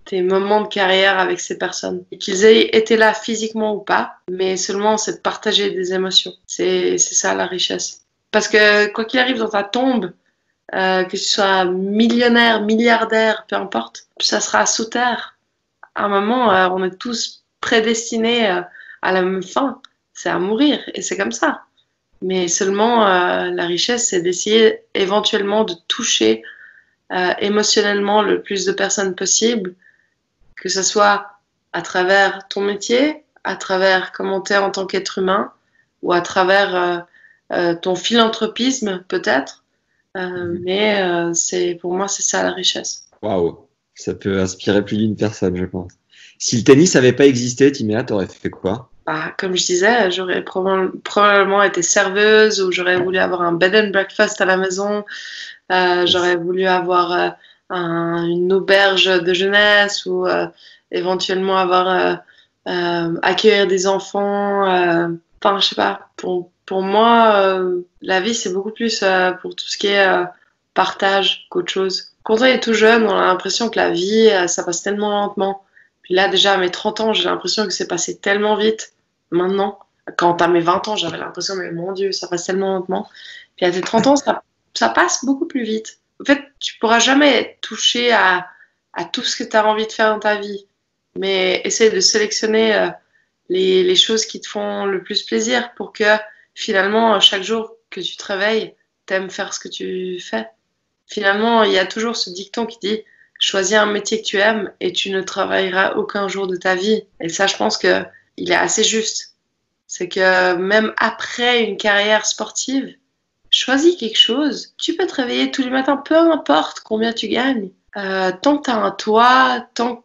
tes moments de carrière avec ces personnes. Et qu'ils aient été là physiquement ou pas, mais seulement c'est de partager des émotions. C'est, c'est ça la richesse. Parce que quoi qu'il arrive dans ta tombe, euh, que tu sois millionnaire, milliardaire, peu importe, ça sera sous terre. À un moment, euh, on est tous prédestinés euh, à la même fin, c'est à mourir, et c'est comme ça. Mais seulement, euh, la richesse, c'est d'essayer éventuellement de toucher euh, émotionnellement le plus de personnes possible, que ce soit à travers ton métier, à travers comment tu es en tant qu'être humain, ou à travers euh, euh, ton philanthropisme, peut-être. Euh, Mhm. mais euh, c'est, pour moi, c'est ça la richesse. Waouh, ça peut inspirer plus d'une personne, je pense. Si le tennis n'avait pas existé, Timéa, t'aurais fait quoi? Bah, comme je disais, j'aurais probablement, probablement été serveuse ou j'aurais voulu avoir un bed and breakfast à la maison. Euh, Yes. j'aurais voulu avoir euh, un- une auberge de jeunesse ou euh, éventuellement avoir euh, euh, accueillir des enfants. euh, Enfin, je sais pas. Pour, pour moi, euh, la vie, c'est beaucoup plus euh, pour tout ce qui est euh, partage qu'autre chose. Quand on est tout jeune, on a l'impression que la vie, euh, ça passe tellement lentement. Puis là, déjà, à mes trente ans, j'ai l'impression que c'est passé tellement vite. Maintenant, quand à mes vingt ans, j'avais l'impression, mais mon Dieu, ça passe tellement lentement. Puis à tes trente ans, ça, ça passe beaucoup plus vite. En fait, tu pourras jamais toucher à, à tout ce que tu as envie de faire dans ta vie. Mais essaye de sélectionner euh, les, les choses qui te font le plus plaisir pour que finalement, chaque jour que tu te réveilles, t'aimes faire ce que tu fais. Finalement, il y a toujours ce dicton qui dit choisis un métier que tu aimes et tu ne travailleras aucun jour de ta vie. Et ça, je pense que il est assez juste. C'est que même après une carrière sportive, choisis quelque chose. Tu peux te réveiller tous les matins, peu importe combien tu gagnes. Euh, tant que tu as un toit, tant que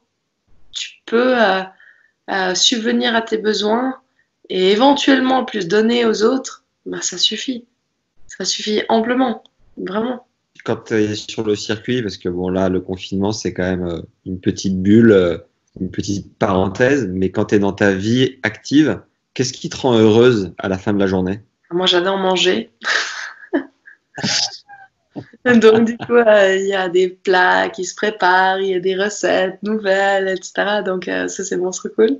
tu peux euh, euh, subvenir à tes besoins et éventuellement plus donner aux autres, bah, ça suffit. Ça suffit amplement. Vraiment. Quand tu es sur le circuit, parce que bon là, le confinement, c'est quand même euh, une petite bulle, euh, une petite parenthèse, mais quand tu es dans ta vie active, qu'est-ce qui te rend heureuse à la fin de la journée? Moi, j'adore manger. Donc, du coup, euh, il y a des plats qui se préparent, il y a des recettes nouvelles, et cetera. Donc, euh, ça, c'est monstre cool.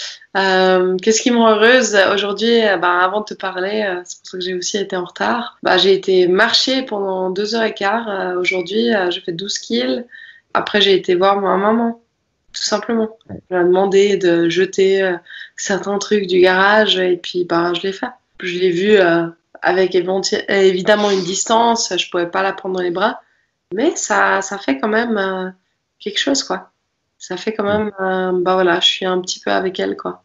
Euh, qu'est-ce qui me rend heureuse aujourd'hui? euh, bah, avant de te parler, euh, c'est pour ça que j'ai aussi été en retard. Bah, j'ai été marcher pendant deux heures et quart. Euh, aujourd'hui, euh, j'ai fait douze kills. Après, j'ai été voir ma maman, tout simplement. Elle m'a demandé de jeter euh, certains trucs du garage et puis bah, je l'ai fait. Je l'ai vue euh, avec éventi- évidemment une distance. Je pouvais pas la prendre dans les bras, mais ça, ça fait quand même euh, quelque chose, quoi. Ça fait quand même, euh, bah voilà, je suis un petit peu avec elle, quoi.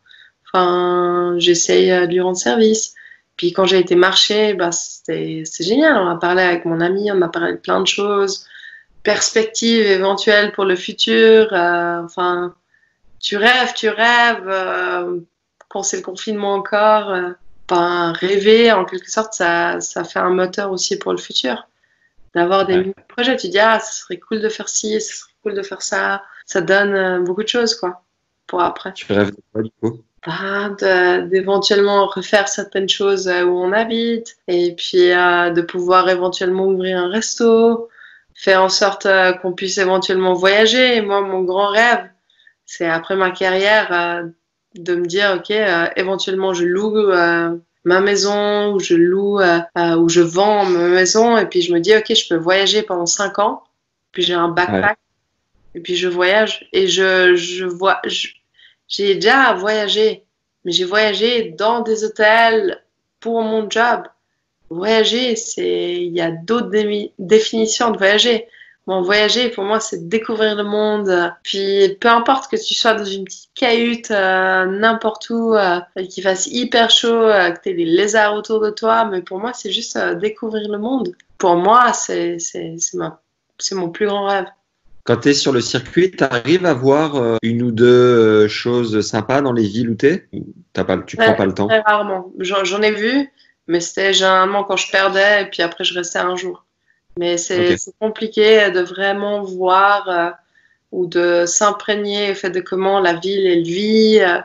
Enfin, j'essaye euh, de lui rendre service. Puis quand j'ai été marcher, bah c'était, c'est génial. On a parlé avec mon ami, on a parlé de plein de choses, perspectives éventuelles pour le futur. euh, enfin, tu rêves, tu rêves. Euh, quand c'est le confinement encore, euh, ben, rêver, en quelque sorte, ça, ça fait un moteur aussi pour le futur. D'avoir des Ouais. mini-projets, tu dis, ah, ce serait cool de faire ci, ce serait cool de faire ça. Ça donne euh, beaucoup de choses, quoi, pour après. Tu rêves de quoi du coup? Ben, de- d'éventuellement refaire certaines choses euh, où on habite, et puis euh, de pouvoir éventuellement ouvrir un resto, faire en sorte euh, qu'on puisse éventuellement voyager. Et moi, mon grand rêve, c'est après ma carrière euh, de me dire, ok, euh, éventuellement je loue euh, ma maison ou je loue euh, euh, ou je vends ma maison et puis je me dis, ok, je peux voyager pendant cinq ans. Puis j'ai un Ouais. backpack et puis je voyage et je je vois, je- j'ai déjà voyagé, mais j'ai voyagé dans des hôtels pour mon job. Voyager, c'est, il y a d'autres démi- définitions de voyager. Bon, voyager, pour moi, c'est découvrir le monde. Puis, peu importe que tu sois dans une petite cahute, euh, n'importe où, euh, qu'il fasse hyper chaud, euh, que tu aies des lézards autour de toi, mais pour moi, c'est juste euh, découvrir le monde. Pour moi, c'est, c'est, c'est ma, c'est mon plus grand rêve. Quand tu es sur le circuit, tu arrives à voir euh, une ou deux euh, choses sympas dans les villes où tu es? T'as pas, tu prends Très, pas le temps? très rarement. J'en, j'en ai vu, mais c'était généralement quand je perdais, et puis après, je restais un jour. Mais c'est Ok. c'est compliqué de vraiment voir euh, ou de s'imprégner au fait de comment la ville elle vit euh,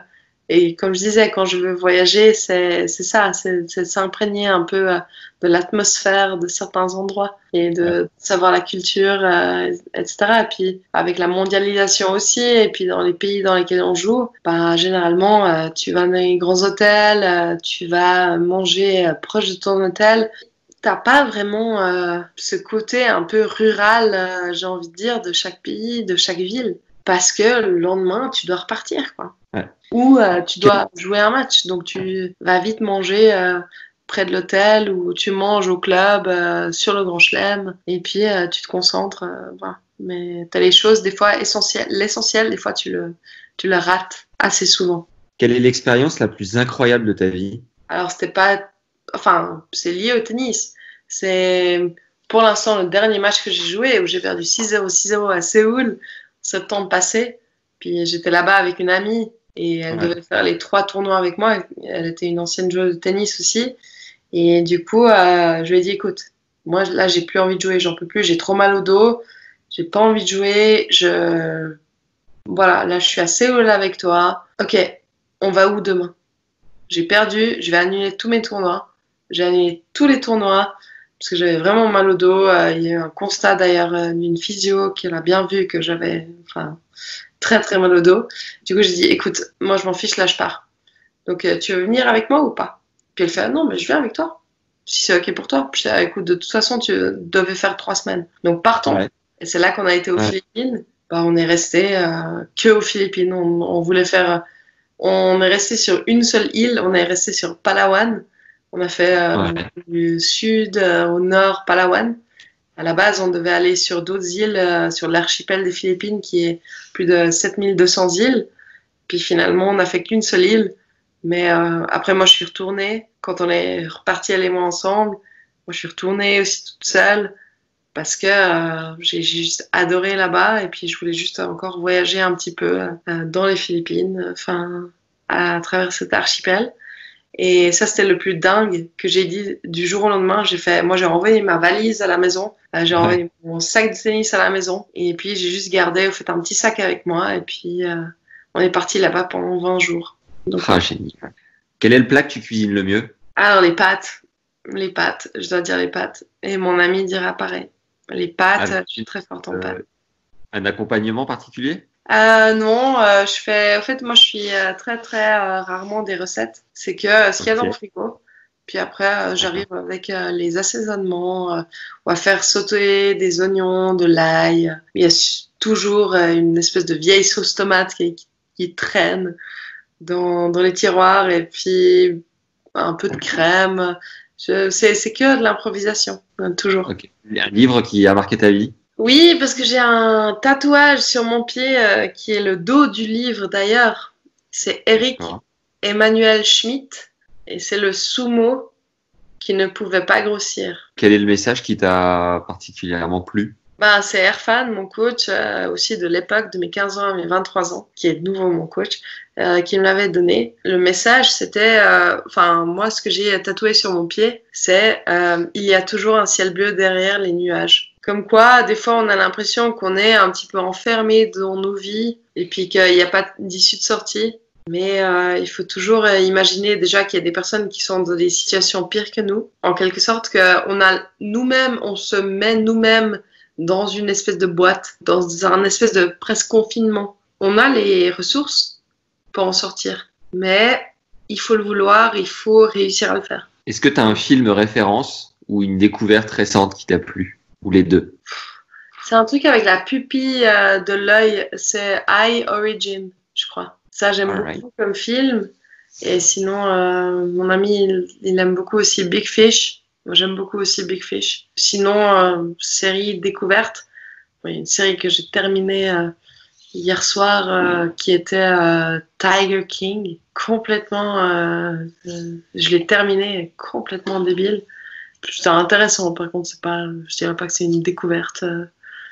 Et comme je disais, quand je veux voyager, c'est c'est ça, c'est c'est s'imprégner un peu euh, de l'atmosphère de certains endroits et de Ouais. savoir la culture, euh, et cetera. Et puis avec la mondialisation aussi, et puis dans les pays dans lesquels on joue, bah, généralement, euh, tu vas dans les grands hôtels, euh, tu vas manger euh, proche de ton hôtel. T'as pas vraiment euh, ce côté un peu rural, euh, j'ai envie de dire, de chaque pays, de chaque ville. Parce que le lendemain, tu dois repartir, quoi. Ouais. Ou euh, tu Quel- dois jouer un match. Donc tu vas vite manger euh, près de l'hôtel ou tu manges au club euh, sur le Grand Chelem. Et puis euh, tu te concentres. Euh, voilà. Mais t'as les choses, des fois, essentielles. L'essentiel, des fois, tu le, tu le rates assez souvent. Quelle est l'expérience la plus incroyable de ta vie? Alors, c'était pas. Enfin, c'est lié au tennis. C'est pour l'instant le dernier match que j'ai joué où j'ai perdu six zéro, six zéro à Séoul, septembre passé. Puis j'étais là-bas avec une amie et elle Ouais. devait faire les trois tournois avec moi. Elle était une ancienne joueuse de tennis aussi. Et du coup, euh, je lui ai dit, écoute, moi là, j'ai plus envie de jouer, j'en peux plus, j'ai trop mal au dos, j'ai pas envie de jouer. Je. Voilà, là, je suis à Séoul avec toi. Ok, on va où demain? J'ai perdu, je vais annuler tous mes tournois. J'ai annulé tous les tournois parce que j'avais vraiment mal au dos. Euh, il y a eu un constat d'ailleurs euh, d'une physio qui l'a bien vu que j'avais enfin, très très mal au dos. Du coup, j'ai dit, écoute, moi je m'en fiche, là je pars. Donc, euh, tu veux venir avec moi ou pas? Puis elle fait, ah, non, mais je viens avec toi. Si c'est ok pour toi. Puis je dis, ah, écoute, de toute façon, tu devais faire trois semaines. Donc, partons. Ouais. Et c'est là qu'on a été aux Ouais. Philippines. Bah, on est resté euh, que aux Philippines. On, on voulait faire on est resté sur une seule île, on est resté sur Palawan. On a fait euh, Ouais. du sud euh, au nord Palawan. À la base, on devait aller sur d'autres îles, euh, sur l'archipel des Philippines qui est plus de sept mille deux cents îles. Puis finalement, on n'a fait qu'une seule île. Mais euh, après, moi, je suis retournée. Quand on est reparti, elle et moi ensemble, moi, je suis retournée aussi toute seule parce que euh, j'ai j'ai juste adoré là-bas et puis je voulais juste encore voyager un petit peu euh, dans les Philippines, enfin à travers cet archipel. Et ça, c'était le plus dingue que j'ai dit du jour au lendemain. J'ai fait, moi, j'ai envoyé ma valise à la maison, euh, j'ai Ouais. envoyé mon sac de tennis à la maison et puis j'ai juste gardé, au fait, un petit sac avec moi et puis euh, on est parti là-bas pendant vingt jours. Donc, Ah, ouais. génial. Quel est le plat que tu cuisines le mieux? Alors, les pâtes, les pâtes, je dois dire les pâtes. Et mon ami dira pareil. Les pâtes, Avec je suis très forte en euh, pâtes. un accompagnement particulier? Euh, non, euh, je fais. En fait, moi, je suis euh, très, très euh, rarement des recettes. C'est que euh, ce qu'il y a dans le Ok. frigo. Puis après, euh, D'accord. j'arrive avec euh, les assaisonnements. Euh, on va faire sauter des oignons, de l'ail. Il y a su- toujours euh, une espèce de vieille sauce tomate qui, qui, qui traîne dans, dans les tiroirs. Et puis un peu de crème. Je, c'est, c'est que de l'improvisation, euh, toujours. Ok. Un livre qui a marqué ta vie? Oui, parce que j'ai un tatouage sur mon pied euh, qui est le dos du livre d'ailleurs. C'est Eric D'accord. Emmanuel Schmitt et c'est le sumo qui ne pouvait pas grossir. Quel est le message qui t'a particulièrement plu? Ben, c'est Erfan, mon coach, euh, aussi de l'époque, de mes quinze ans à mes vingt-trois ans, qui est de nouveau mon coach, euh, qui me l'avait donné. Le message, c'était, euh, enfin, moi, ce que j'ai tatoué sur mon pied, c'est euh, il y a toujours un ciel bleu derrière les nuages. Comme quoi, des fois, on a l'impression qu'on est un petit peu enfermé dans nos vies et puis qu'il n'y a pas d'issue de sortie. Mais euh, il faut toujours euh, imaginer déjà qu'il y a des personnes qui sont dans des situations pires que nous. En quelque sorte, qu'on a nous-mêmes, on se met nous-mêmes dans une espèce de boîte, dans un espèce de presque confinement. On a les ressources pour en sortir, mais il faut le vouloir, il faut réussir à le faire. Est-ce que tu as un film référence ou une découverte récente qui t'a plu? Ou les deux? C'est un truc avec la pupille euh, de l'œil, c'est Eye Origin, je crois. Ça, j'aime All right. beaucoup comme film. Et sinon, euh, mon ami, il, il aime beaucoup aussi Big Fish. Moi, j'aime beaucoup aussi Big Fish. Sinon, euh, série découverte. Oui, une série que j'ai terminée euh, hier soir euh, qui était euh, Tiger King. Complètement, euh, euh, je l'ai terminée complètement débile. C'était intéressant, par contre, c'est pas, je dirais pas que c'est une découverte euh,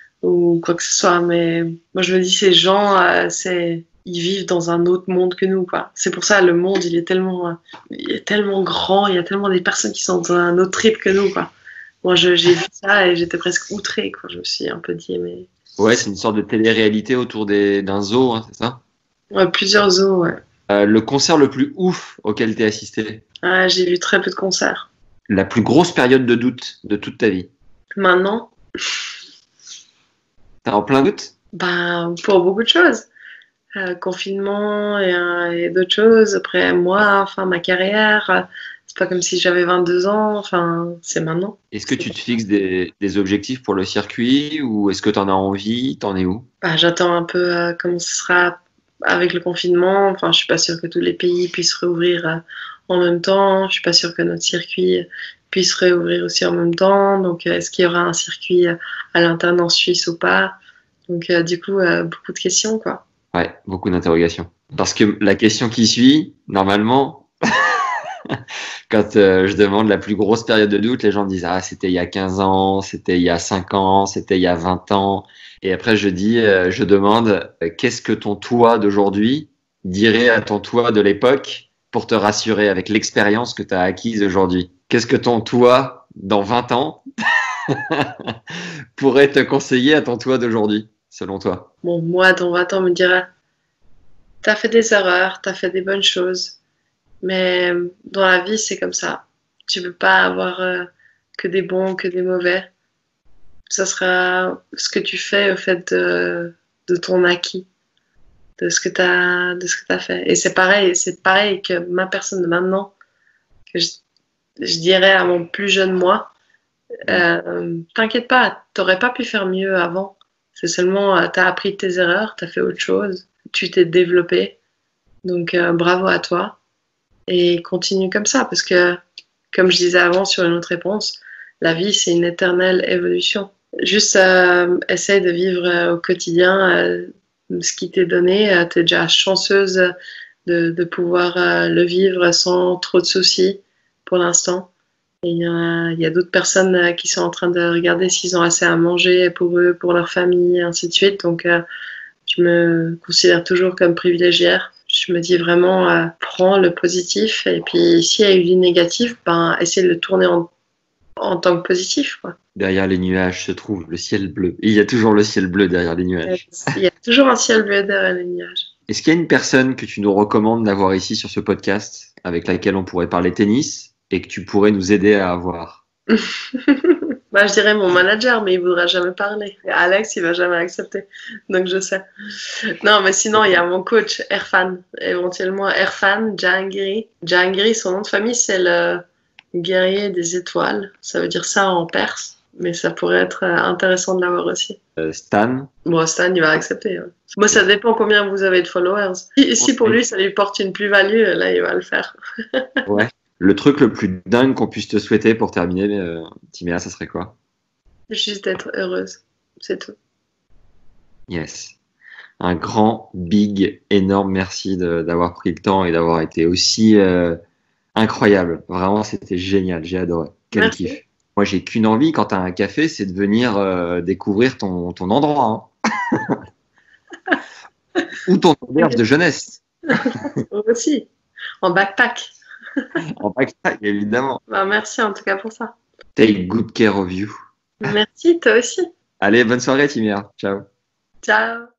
ou quoi que ce soit, mais moi je me dis ces gens, euh, c'est, ils vivent dans un autre monde que nous, quoi. C'est pour ça le monde, il est tellement, euh, il est tellement grand, il y a tellement des personnes qui sont dans un autre trip que nous, quoi. Moi, je, j'ai vu ça et j'étais presque outrée, quoi. Je me suis un peu dit, mais Ouais, c'est une sorte de télé-réalité autour des, d'un zoo, hein, c'est ça? ouais, plusieurs zoos, ouais. Euh, le concert le plus ouf auquel tu as assisté? Ah, j'ai vu très peu de concerts. La plus grosse période de doute de toute ta vie? Maintenant, T'es en plein doute? bah, pour beaucoup de choses. Euh, confinement et, euh, et d'autres choses. Après, moi, enfin, ma carrière, euh, c'est pas comme si j'avais vingt-deux ans. Enfin, c'est maintenant. Est-ce que tu te fixes des, des objectifs pour le circuit ou est-ce que tu en as envie? T'en es où? Bah, j'attends un peu euh, comment ce sera avec le confinement. Enfin, je suis pas sûre que tous les pays puissent réouvrir euh, en même temps. Je suis pas sûre que notre circuit puisse réouvrir aussi en même temps. Donc, euh, est-ce qu'il y aura un circuit euh, à l'interne en Suisse ou pas? Donc, euh, du coup, euh, beaucoup de questions, quoi. Ouais, beaucoup d'interrogations. Parce que la question qui suit, normalement, quand euh, je demande la plus grosse période de doute, les gens me disent ah c'était il y a quinze ans, c'était il y a cinq ans, c'était il y a vingt ans. Et après je dis, euh, je demande euh, qu'est-ce que ton toi d'aujourd'hui dirait à ton toi de l'époque pour te rassurer avec l'expérience que tu as acquise aujourd'hui. Qu'est-ce que ton toi dans vingt ans pourrait te conseiller à ton toi d'aujourd'hui, selon toi? Bon, moi, dans vingt ans, on me dira, t'as fait des erreurs, t'as fait des bonnes choses, mais dans la vie, c'est comme ça. Tu peux pas avoir euh, que des bons, que des mauvais. Ça sera ce que tu fais au fait de, de ton acquis, de ce que t'as, de ce que t'as fait. Et c'est pareil, c'est pareil que ma personne de maintenant, que je, je dirais à mon plus jeune moi, euh, t'inquiète pas, t'aurais pas pu faire mieux avant. C'est seulement, euh, t'as appris de tes erreurs, t'as fait autre chose, tu t'es développé. Donc, euh, bravo à toi. Et continue comme ça, parce que, comme je disais avant sur une autre réponse, la vie, c'est une éternelle évolution. Juste euh, essaye de vivre euh, au quotidien euh, ce qui t'est donné. Euh, t'es déjà chanceuse de, de pouvoir euh, le vivre sans trop de soucis pour l'instant. Et il y a, il y a d'autres personnes euh, qui sont en train de regarder s'ils ont assez à manger pour eux, pour leur famille, et ainsi de suite. Donc, euh, je me considère toujours comme privilégiée. Je me dis vraiment, euh, prends le positif. Et puis, s'il y a eu du négatif, ben, essaie de le tourner en, en tant que positif, quoi. Derrière les nuages se trouve le ciel bleu. Et il y a toujours le ciel bleu derrière les nuages. Il y a toujours un ciel bleu derrière les nuages. Est-ce qu'il y a une personne que tu nous recommandes d'avoir ici sur ce podcast avec laquelle on pourrait parler tennis et que tu pourrais nous aider à avoir? Bah, je dirais mon manager, mais il voudra jamais parler. Et Alex, il va jamais accepter. Donc, je sais. Non, mais sinon, il y a mon coach, Erfan. Éventuellement, Erfan Jahangiri. Jahangiri, son nom de famille, c'est le guerrier des étoiles. Ça veut dire ça en perse. Mais ça pourrait être intéressant de l'avoir aussi. Euh, Stan? Bon, Stan, il va accepter. Hein. Moi, ça dépend combien vous avez de followers. Si, si pour lui, ça lui porte une plus-value, là, il va le faire. Ouais. Le truc le plus dingue qu'on puisse te souhaiter pour terminer, euh, Timéa, ça serait quoi? Juste d'être heureuse. C'est tout. Yes. Un grand, big, énorme merci de, d'avoir pris le temps et d'avoir été aussi euh, incroyable. Vraiment, c'était génial. J'ai adoré. Quel Merci. kiff. Moi, j'ai qu'une envie quand tu as un café, c'est de venir euh, découvrir ton, ton endroit. Hein. Ou ton auberge de jeunesse. Moi aussi. En backpack. En backpack, évidemment. Bah, merci en tout cas pour ça. Take good care of you. Merci, toi aussi. Allez, bonne soirée, Timéa. Ciao. Ciao.